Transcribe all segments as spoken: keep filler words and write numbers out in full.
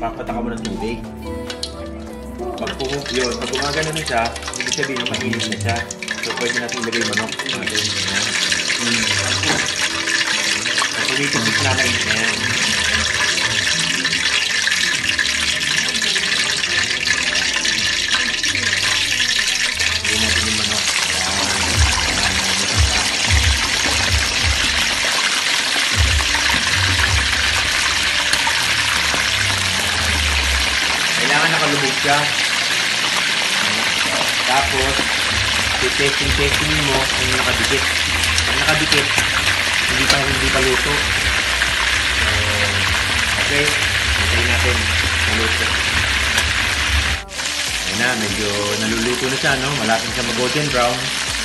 papataka mo ng tubig. Pag pumuk yun, pag gumagano na siya, ibig sabihin na mainit na siya. So, pwede natin ilagay manok natin. Ayan. Mm. Pag dito na mainit na yan. Ilagay natin yung manok. Kailangan nakalubog siya. Tapos, testing-testing mo kung nakadikit. Kung nakadikit, hindi pa hindi pa luto. So, okay. Hintayin natin maluto. Ayan na, medyo naluluto na siya, no? Malapit siya mag-golden brown.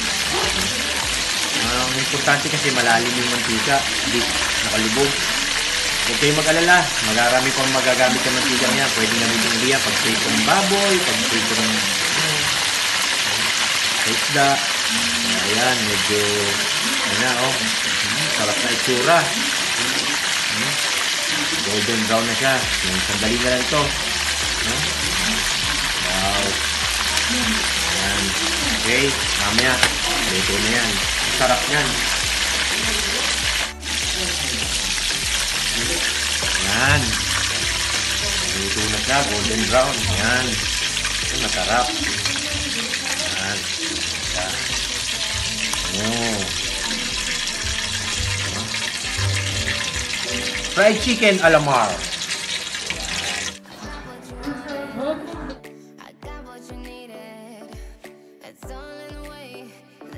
Ang uh, importante kasi malalim yung mantika. Hindi nakalubog. Huwag kayong mag-alala. Magarami pang magagamit yung mantika niya. Pwede na rin yung liyan pag-prito ng baboy, pag-prito ng isda. Ayan, medyo ayan na, oh. Sarap na itsura. Golden brown na siya. Yung sandali na lang ito. Wow. Ayan. Okay, mamaya. Luto na yan. Sarap yan. Ayan. Luto na siya. Golden brown. Ayan. Masarap. Ayan. Oh. Fried chicken alamar.